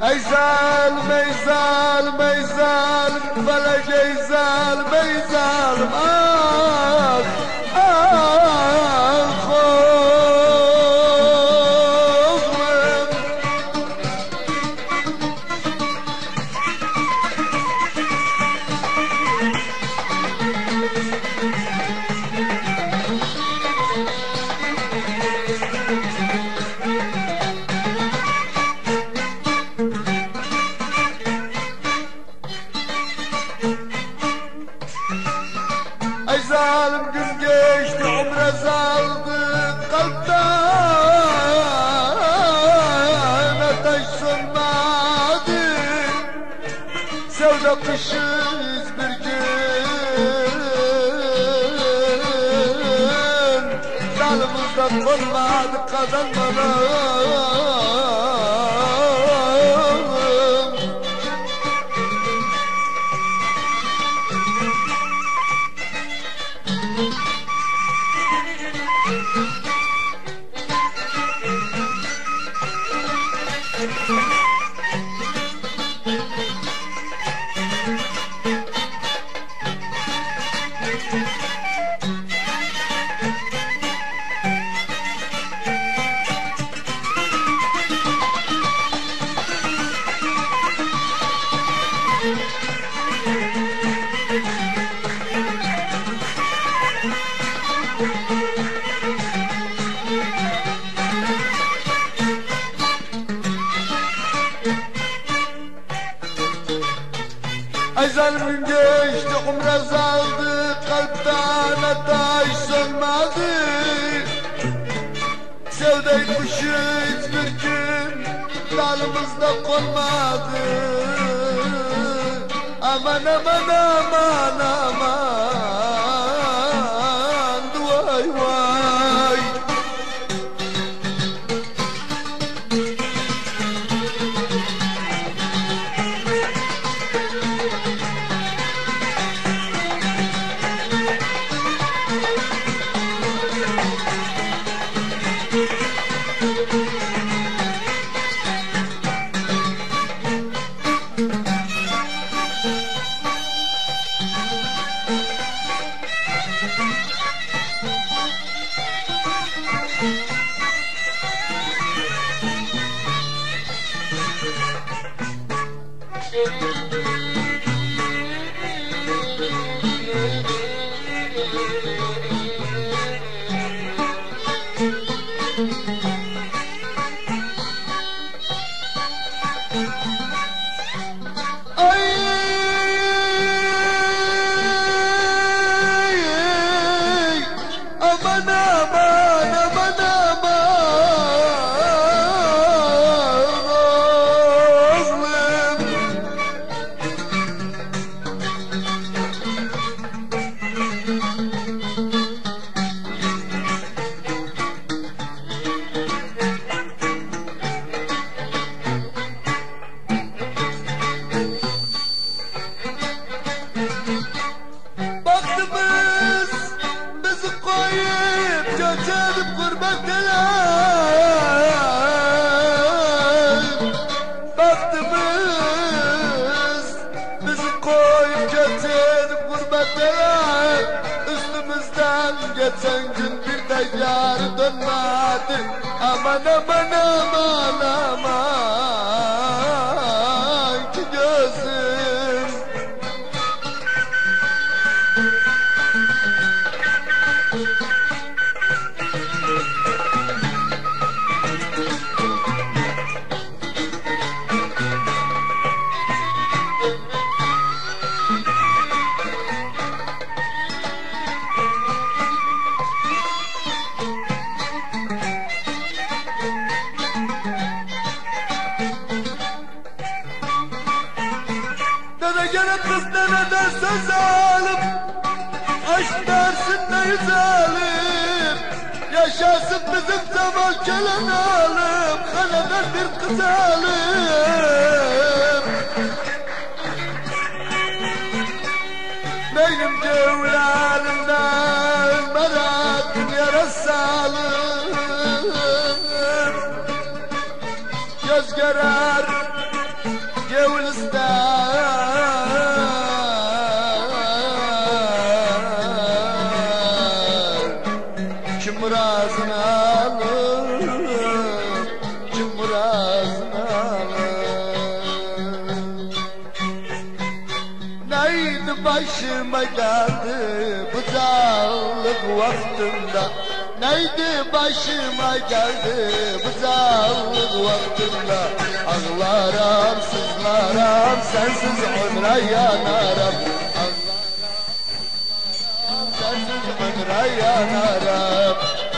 يزال ما يزال ما يزال فلك يزال ما يزال اي ظالم قم جيشتي عمره زالدي قلبان اتشن مادي سودا قشيز برجين ظالم الضبط ماد قدم أجل من جيش عمره زالدي قلبتان اتاش سمادي سوداي كشيت بركن ظالمızda konmadı aman aman aman aman vay vay geçen gün bir de yar dönmedi aman aman aman aman ki gözüm gene kız nereden söz alıp aşk dersin ne zalim yaşasın bizim zaman gelen alıp kanadan bir kız alıp benim cevlalimden merakın yarası alıp göz gerer murazını alır, kim murazını alır. Neydi başıma geldi bu dağlık vaktinde, neydi başıma geldi bu dağlık vaktinde. Ağlarım, sızlarım, sensiz ömre yanarım. Ağlarım, sensiz ömre yanarım.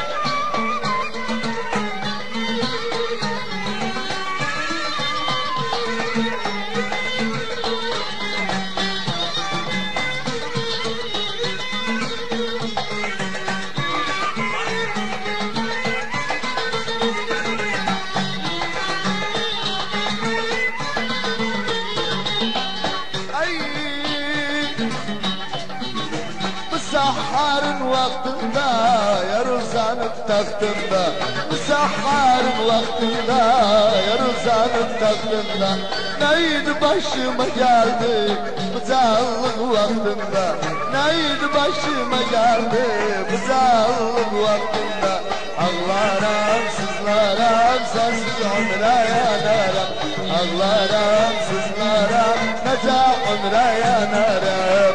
Sahharın vaktinde yer uzanıp taktında, sahharın vaktinde yer uzanıp taktında. Neydi başıma geldi bu zalim vaktinde, neydi başıma geldi bu zalim vaktinde. Ağlarım, sızlarım, sensiz ömre yanarım. Ağlarım, sızlarım, nece ömre yanarım.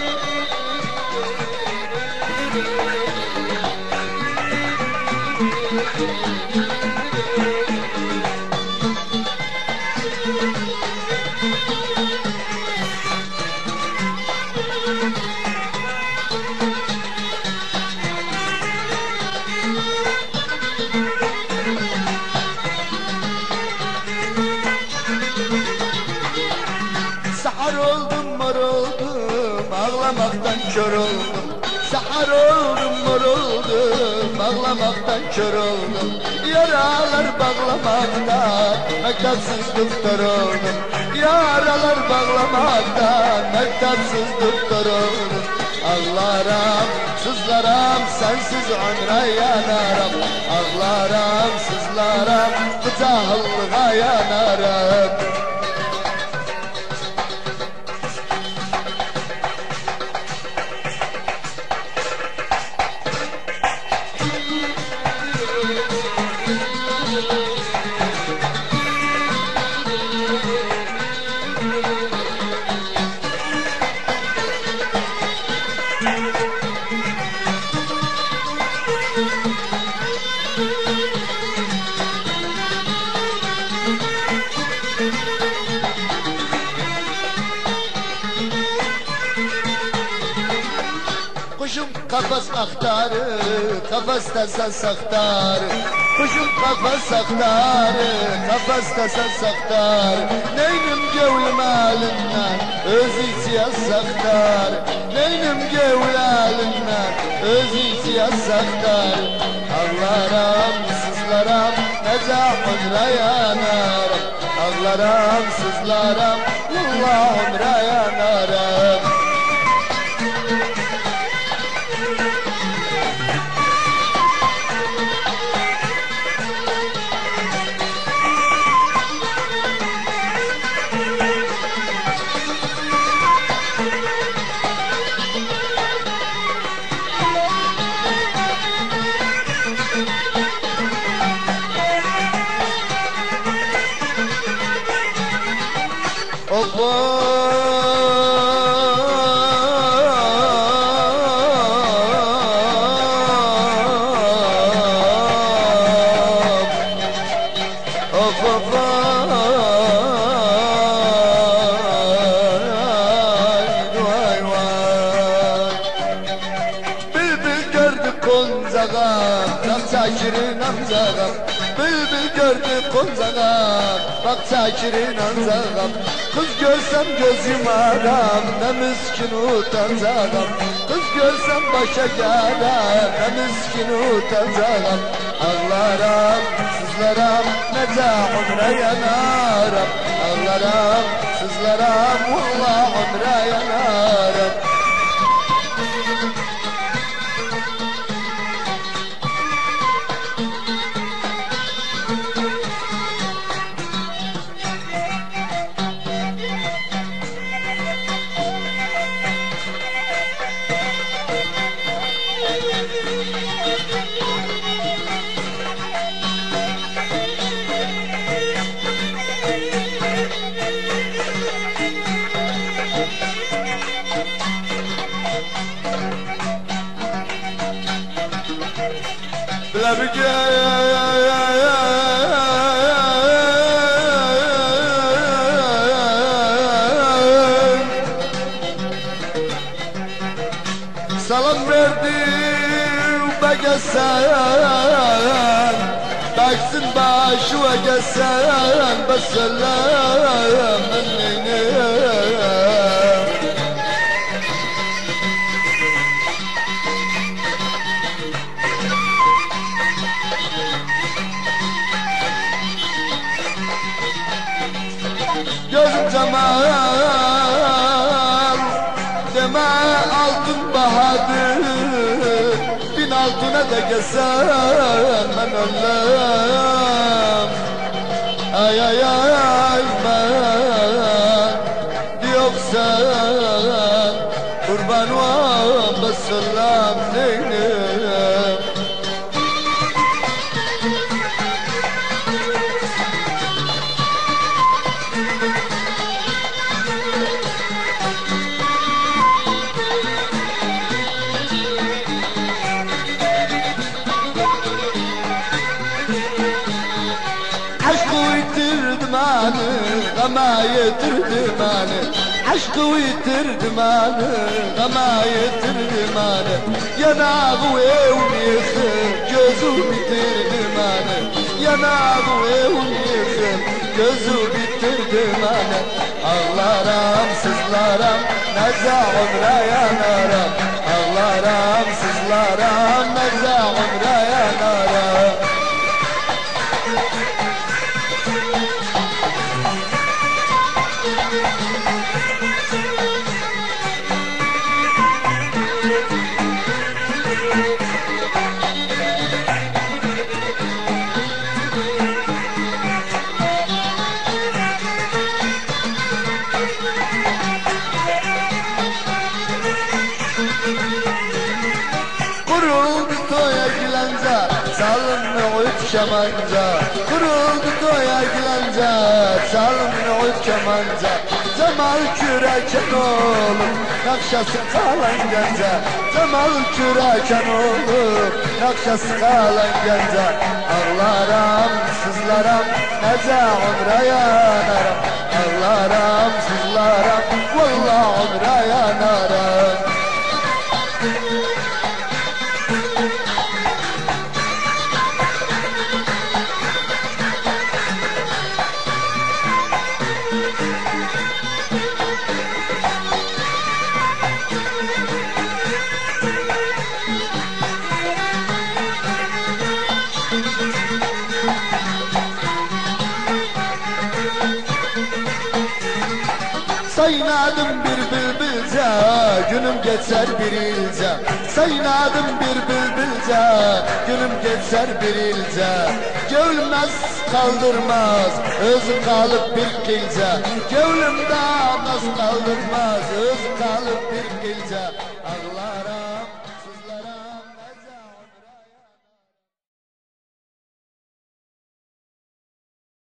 Sahar oldum, mor oldum, ağlamaktan kör oldum. Sahar oldum, mor oldum, ağlamaktan kör oldum. Yaralar bağlamaktan mektepsiz doktor oldum. Yaralar bağlamaktan mektepsiz doktor oldum. Ağlarım, sızlarım, sensiz ömre yanarım. Ağlarım, sızlarım, bu cahilliğe yanarım. Kuşum kafas aktarı, kafasta sen saktarı. Kuşum kafas aktarı, kafasta sen saktarı. Neynim gevlim elinden, öz içiye saktarı. Neynim gevlim elinden, öz içiye saktarı. Ağlarım, sızlarım, nece ömre yanarım. Ağlarım, sızlarım, Allah ömre yanarım. Şirin amcağım, bülbül gördü konzağım, bak şirin amcağım. Kız görsem göz yumarım, ne miskin utancağım. Kız görsem başa gelem, ne miskin utancağım. Ağlarım, sızlarım, nece ömre yanarım. Ağlarım, sızlarım, vallahi ömre yanarım. Salam verdi bagesen, baksın başı ve gesen, beselam enneynem. Gözüm cemal, deme altın bahadır, bin altına da gesen ben ölüm. Ay ay ay ben diyorsan kurban var beselam neynim. Aşkı yitirdim anı, ama yitirdim anı. Aşkı yitirdim anı, ama yitirdim anı. Yanağı evliyim, gözü bitirdim anı. Yanağı evliyim, gözü bitirdim anı. Ağlarım, sızlarım, nece umre yanarım. Ağlarım, sızlarım, nece umre yanarım. Kuruldu toya gilanca, salınma uyut şamanca. Kuruldu toya gilanca, salınma uyut şamanca. Cemal küreken oğlum, nakşası kalan genca. Cemal küreken oğlum, nakşası kalan genca. Ağlarım, sızlarım, nece umre yanarım. Ağlarım, sızlarım, vallahi umre yanarım. Saynadım bir bülbülce, günüm geçer bir ilce. Saynadım bir bülbülce, günüm geçer bir ilce. Gönlümez kaldırmaz, özü kalıp bir kilce. Gönlümde naz kaldırmaz, özü kalıp bir kilce. Ağlar